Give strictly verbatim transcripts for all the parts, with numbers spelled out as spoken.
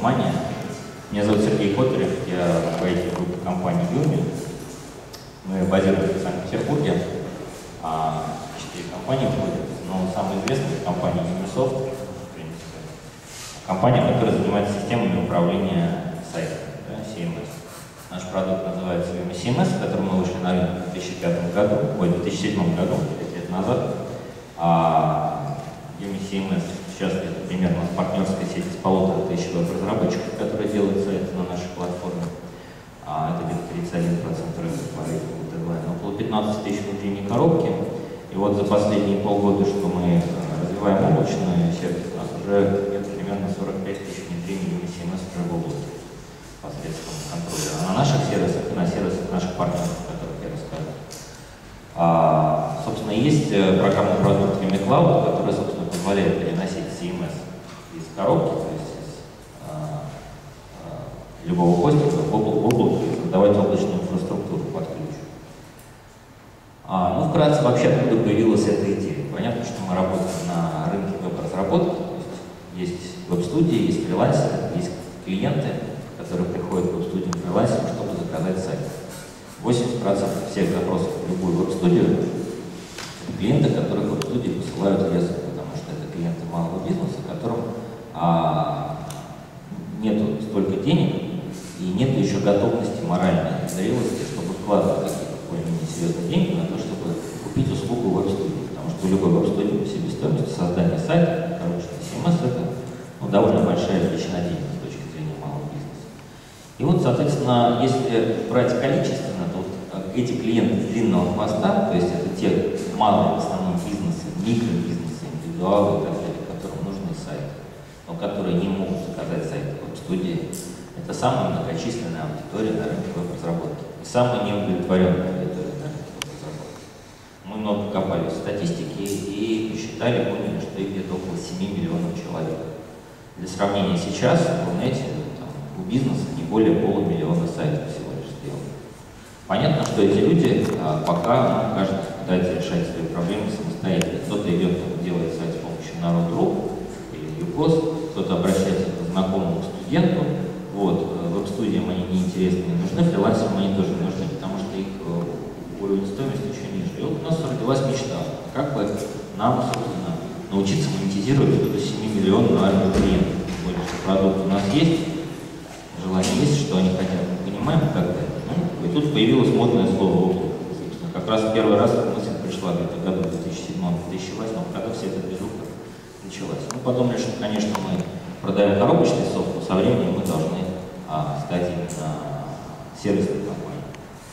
внимание. Меня зовут Сергей Котарев, я руководитель группы компании Юми. Мы базируемся в Санкт-Петербурге. Четыре компании входят, но самая известная компания Umisoft, в принципе. Компания, которая занимается системами управления сайтами, да, си эм эс. Наш продукт называется Юми си эм эс, в котором мы вышли на рынок в две тысячи пятом году, ой, в две тысячи седьмом году, пять лет назад. А Юми си эм эс сейчас это примерно партнерская сеть из полутора тысяч веб-разработчиков, которые делают сайты на нашей платформе. А это где-то тридцать один процент рынка по рейтингу дедлайн. Около пятнадцати тысяч внутренней коробки. И вот за последние полгода, что мы развиваем облачный сервис, у нас уже где-то примерно сорок пять тысяч внедрений Юми си эм эс уже в облаке посредством контроля. А на наших сервисах и на сервисах наших партнеров, о которых я рассказывал. А, собственно, есть программный продукт Юми Cloud, который, собственно, позволяет переносить си эм эс из коробки, то есть из а, а, любого хостинга в облако и создавать облачную инфраструктуру под ключ. А, ну, вкратце, вообще, откуда появилась эта идея? Понятно, что мы работаем на рынке веб-разработки, то есть есть веб-студии, есть фрилансеры, есть клиенты, которые приходят в веб-студию фрилансером, чтобы заказать сайт. восемьдесят процентов всех запросов в любую веб-студию — это клиенты, которые в веб-студии посылают лесом, потому что это клиенты малого бизнеса, которым а, нету столько денег и нет еще готовности моральной зрелости, чтобы вкладывать какие-то более-менее серьезные деньги на то, чтобы купить услугу веб-студии. Потому что у любой веб-студии по себестоимости создания сайта, короче, си эм эс — это ну, довольно большая величина денег с точки зрения малого бизнеса. И вот, соответственно, если брать количественно, то вот эти клиенты длинного хвоста, то есть это те малые в основном бизнесы, микробизнесы, индивидуалы и так далее, которым нужны сайты, но которые не могут заказать сайты веб-студии, это самая многочисленная аудитория на рынке веб-разработки и самая неудовлетворенная аудитория на рынке веб-разработки. Мы много копали в статистике и посчитали, поняли, что их где-то около семи миллионов человек. Для сравнения, сейчас в интернете там, у бизнеса не более полумиллиона сайтов всего лишь сделано. Понятно, что эти люди а, пока, ну, каждый пытается решать свои проблемы самостоятельно. Кто-то идет делать сайт с помощью Народ.ру или Юкос, кто-то обращается к знакомому студенту. Вот, веб-студиям они неинтересны, не нужны, фрилансерам они тоже не нужны, потому что их уровень стоимости еще ниже. И вот у нас родилась мечта, как бы нам, собственно, научиться монетизировать эту семимиллионную армию клиентов. Более что продукт у нас есть, желание есть, что они хотят, мы понимаем и так далее. Ну, и тут появилось модное слово «облако». Как раз первый раз мысль пришла где-то в году две тысячи седьмом — две тысячи восьмом, когда вся эта движуха началась. Мы подумали, что, конечно, мы продаем коробочный софт, но со временем мы должны а, стать именно сервисной компанией.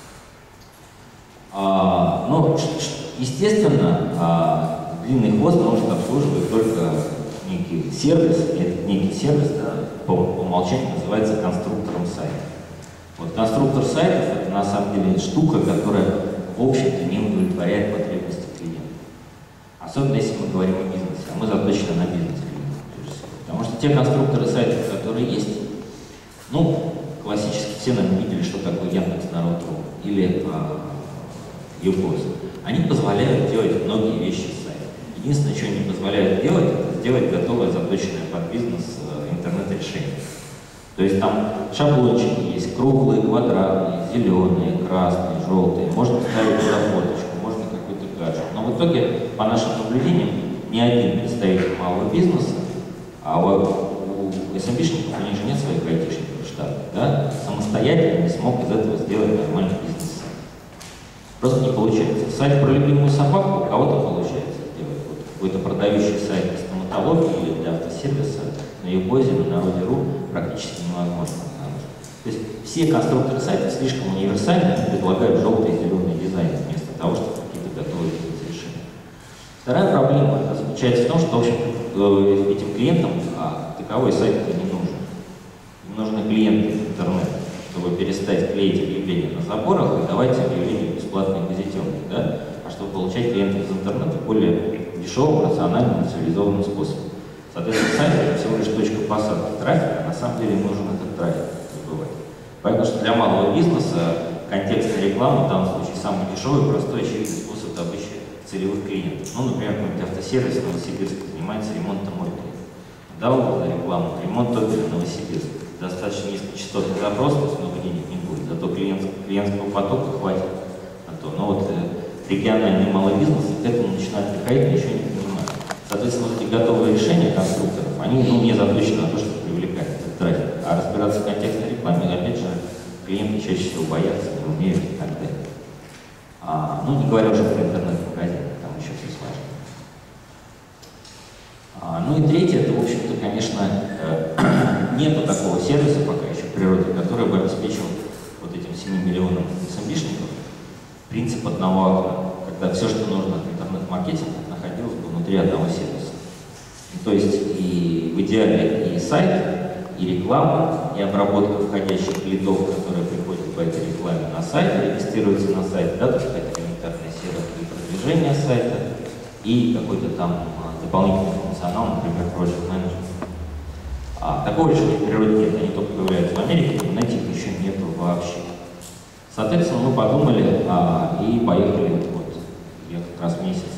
А, но, естественно, а, длинный хвост может обслуживать только некий сервис, и этот некий сервис, да, по, по умолчанию называется конструктором сайта. Вот конструктор сайтов — это на самом деле штука, которая, в общем-то, не удовлетворяет потребности клиента. Особенно если мы говорим о бизнесе, а мы заточены на бизнес клиента. Потому что те конструкторы сайтов, которые есть, ну, классически все, наверное, видели, что такое Яндекс, Народ.ру или а, Юкос. Они позволяют делать многие вещи с сайтом. Единственное, что они позволяют делать, это сделать готовое, заточенное под бизнес интернет-решение. То есть там шаблончики есть, круглые, квадратные, зеленые, красные, желтые. Можно ставить туда фоточку, можно какой-то гаджет. Но в итоге, по нашим наблюдениям, ни один представитель малого бизнеса, а у, у эс эм би-шников, у них же нет своих айтишников в штате, да, самостоятельно не смог из этого сделать нормальный бизнес. Просто не получается. Сайт про любимую собаку у кого-то получается сделать. Вот какой-то продающий сайт для стоматологии или для автосервиса на Юкозе, на Народе.ру практически невозможно. То есть все конструкторы сайтов слишком универсальны, предлагают желтые и зеленые дизайны вместо того, чтобы какие-то готовые решения. Вторая проблема заключается в том, что, в общем, этим клиентам а, таковой сайт не нужен. Им нужны клиенты из интернета, чтобы перестать клеить объявления на заборах и давать объявления бесплатные газетенки, да? А чтобы получать клиентов из интернета более дешевым, рациональным, цивилизованным способом. Соответственно, сайт — это всего лишь точка посадки трафика, а на самом деле нужен этот трафик забывать. Поэтому что для малого бизнеса контекстная реклама в данном случае самый дешевый, простой, очевидный способ добычи целевых клиентов. Ну, например, какой-нибудь автосервис в Новосибирске занимается ремонтом мопедов. Даунлод за рекламу, ремонт Топеля, Новосибирск. Достаточно низкочастотный запрос, то есть много денег не будет, зато клиент, клиентского потока хватит на то. Но вот э, региональные малые бизнесы к этому начинают приходить, ничего не понимают. Соответственно, вот эти готовые решения конструкторов, они ну, не заточены на то, чтобы привлекать этот трафик. А разбираться в контекстной рекламе, опять же, клиенты чаще всего боятся, не умеют и так далее. А, ну, не говоря уже про интернет-магазин, там еще все сложно. А, ну и третье, это, в общем-то, конечно, э, нету такого сервиса пока еще в природе, который бы обеспечил вот этим семи миллионам эс эм би-шников принцип одного окна, когда все, что нужно от интернет-маркетинга, находилось бы внутри одного сервиса. И, то есть и в идеале и сайт, и реклама, и обработка входящих лидов, которые приходят по этой рекламе на сайт, регистрируются на сайт, да, то есть это элементарный сервис и продвижение сайта, и какой-то там а, дополнительный функционал, например, Project Management. А, такого решения в природе нет, они только появляются в Америке, но этих еще нету вообще. Соответственно, мы подумали а, и поехали, вот, я как раз месяц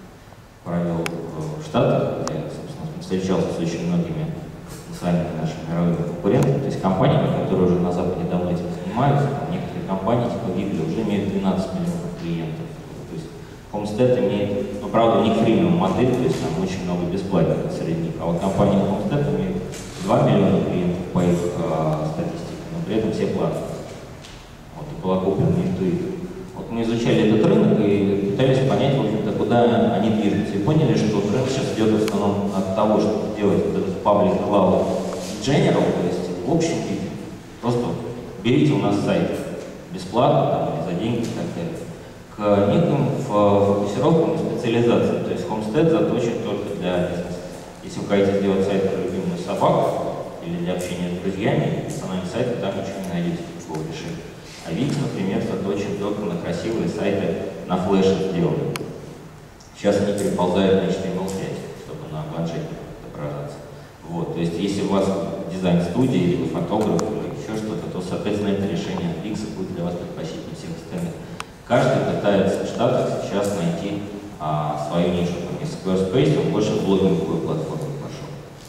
провел в Штатах, где, собственно, встречался с очень многими потенциальными нашими мировыми конкурентами, то есть компаниями, которые уже на Западе давно этим занимаются. Некоторые компании, типа Гигли, уже имеют двенадцать миллионов клиентов. То есть Homestead имеет, ну, правда, у них фримиум модель, то есть там очень много бесплатных среди них, а вот компания Homestead имеет два миллиона клиентов по их а, статистике, но при этом все платные. Вот, и была куплена интуит. Вот мы изучали этот рынок и пытались понять, в общем-то, куда они движутся. И поняли, что тренд сейчас идет в основном от того, чтобы делать этот public cloud general, то есть в общем виде. Просто берите у нас сайт бесплатно, там, или за деньги и так далее. К неким фокусировкам и специализациям. То есть Homestead заточен только для бизнеса. Если вы хотите сделать сайт про любимую собаку или для общения с друзьями, персональный сайт, вы там ничего не найдете такого решения. А Wix, например, заточен только на красивые сайты на флеше сделаны. Сейчас они переползают на эйч ти эм эл пять, чтобы на планшете отображаться. Вот, то есть, если у вас дизайн-студия или вы фотограф или еще что-то, то, соответственно, это решение от Wix будет для вас предпочтительнее всех остальных. Каждый пытается в Штатах сейчас найти а, свою нишу. Там есть Squarespace, он больше в блогинговую платформу пошел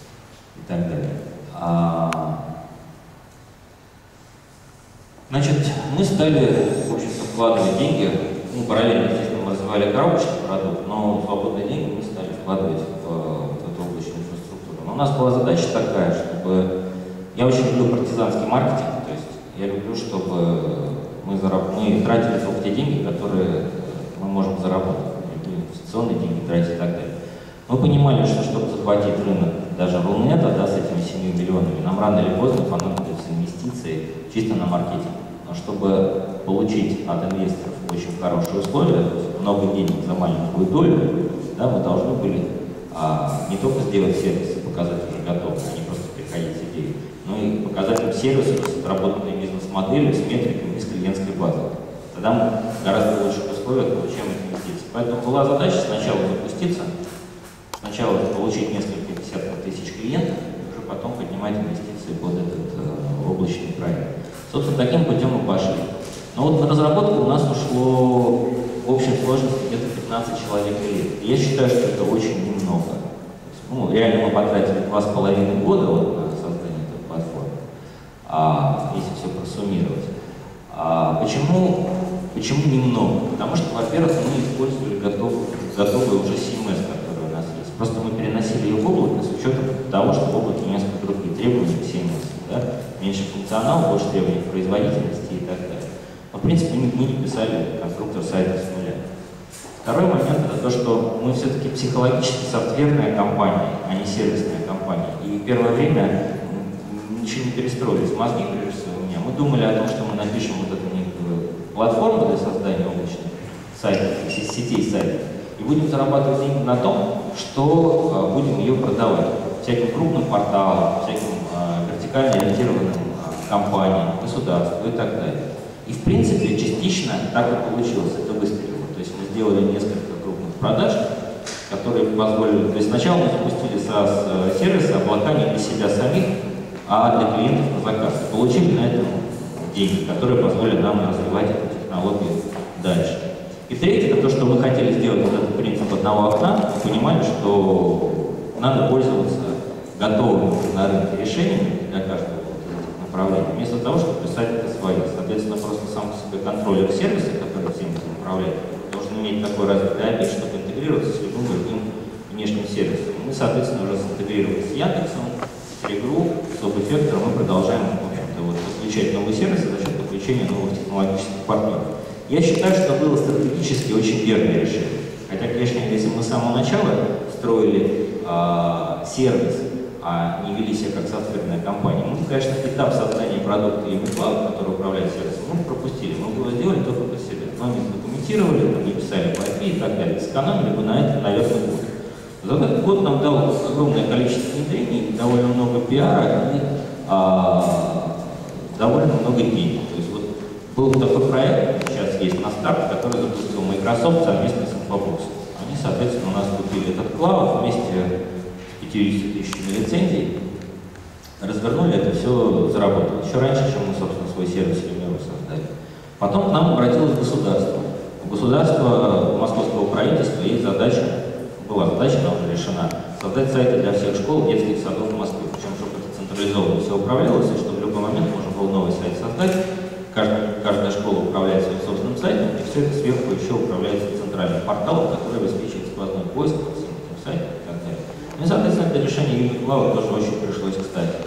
и так далее. А, Значит, мы стали, в общем-то, вкладывать деньги, ну, параллельно, естественно, мы развивали коробочный продукт, но свободные деньги мы стали вкладывать в, в эту облачную инфраструктуру. Но у нас была задача такая, чтобы... Я очень люблю партизанский маркетинг, то есть я люблю, чтобы мы, зараб... мы тратили только те деньги, которые мы можем заработать, инвестиционные деньги тратить и так далее. Мы понимали, что чтобы захватить рынок даже Рунета, да, с этими семью миллионами, нам рано или поздно понадобятся инвестиции чисто на маркетинг. Но чтобы получить от инвесторов очень хорошие условия, то есть много денег за маленькую долю, да, мы должны были а, не только сделать сервис и показать уже готовый, а не просто приходить с идеей, но и показать им сервисы с отработанной бизнес-моделью, с метриками, с клиентской базой. Тогда мы гораздо лучших условиях получаем эти инвестиции. Поэтому была задача сначала запуститься, сначала получить несколько десятков тысяч клиентов, и уже потом поднимать инвестиции под этот э, облачный проект. Собственно, таким путем мы пошли. Но вот на разработку у нас ушло в общей сложности где-то пятнадцать человек лет. И я считаю, что это очень немного. Есть, ну, реально мы потратили два с половиной года вот на создание этой платформы, а, если все просуммировать. А, почему, почему немного? Потому что, во-первых, мы использовали готовую, готовую уже си эм эс, которая у нас есть. Просто мы переносили ее в облако с учетом того, что в облаке несколько другие требования к си эм эс. Да? Меньше функционала, больше требований к производительности и так далее. Но, в принципе, мы не писали конструктор сайта с нуля. Второй момент – это то, что мы все-таки психологически софтверная компания, а не сервисная компания. И в первое время ничего не перестроились, мозги прежде всего у меня. Мы думали о том, что мы напишем вот эту некую платформу для создания облачных сайтов, сетей сайтов, и будем зарабатывать деньги на том, что э, будем ее продавать всяким крупным порталам, всяким э, вертикально ориентированным э, компаниям, государству и так далее. И в принципе частично так и получилось, это выстрелило. То есть мы сделали несколько крупных продаж, которые позволили, то есть сначала мы запустили SaaS-сервисы, облака не для себя самих, а для клиентов на заказ. И получили на этом деньги, которые позволили нам развивать эту технологию дальше. И третье, это то, что мы хотели сделать вот этот принцип одного окна, мы понимали, что надо пользоваться готовыми на рынке решениями для каждого вот этих направлений, вместо того, чтобы писать это свои. Соответственно, просто сам по себе контроллер сервиса, который всем этим управляет, должен иметь такой развитый эй пи ай, чтобы интегрироваться с любым другим внешним сервисом. Мы, соответственно, уже интегрировались с Яндексом, с Регру, с Обэффектором, мы продолжаем, в общем-то, вот, подключать новые сервисы за счет подключения новых технологических партнеров. Я считаю, что было стратегически очень верное решение. Хотя, конечно, если мы с самого начала строили э, сервис, а не вели себя как софтверная компания, мы, конечно, этап создания продукта и Cloud, который управляет сервисом, мы пропустили. Мы его сделали только под себя. Мы не документировали, не писали по эй пи ай и так далее. Сэкономили бы на это, наверное, год. За этот год нам дал огромное количество внедрений, довольно много пиара и а, довольно много денег. То есть вот был такой проект, сейчас есть на старт, который запустил Microsoft совместно с Infoblox. Они, соответственно, у нас купили этот клауд вместе с пятьюдесятью тысячами лицензий, развернули это все, заработало. Еще раньше, чем мы, собственно, свой сервис Лемиру создали. Потом к нам обратилось государство. У государства, у московского правительства есть задача, была задача, она уже решена, создать сайты для всех школ, детских садов в Москве. Причем, чтобы это централизованно все управлялось, и чтобы в любой момент можно было новый сайт создать. Каждая, каждая школа управляет своим собственным сайтом, и все это сверху еще управляется центральным порталом, который обеспечивает сквозной поиск по всем этим сайтам и так далее. Ну и, соответственно, это решение Unit Cloud тоже очень пришлось кстати.